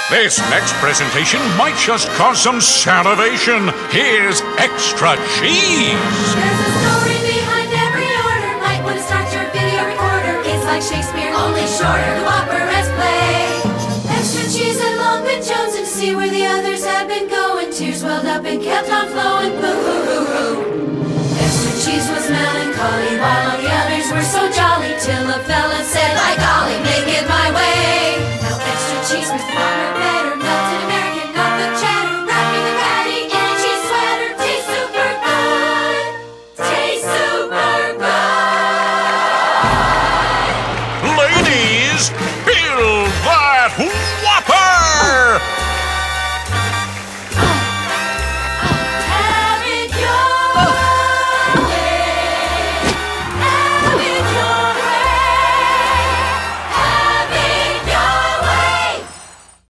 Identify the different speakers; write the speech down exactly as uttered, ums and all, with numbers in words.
Speaker 1: This next presentation might just cause some salivation. Here's extra cheese.
Speaker 2: There's a story behind every order. Might want to start your video recorder. It's like Shakespeare, only shorter. The whopperettes play. Extra cheese and long been chosen to see where the others have been going. Tears welled up and kept on flowing. Boo-hoo-hoo-hoo. Extra cheese was melancholy, while all the others were so jolly, till a fella said, by golly, make it my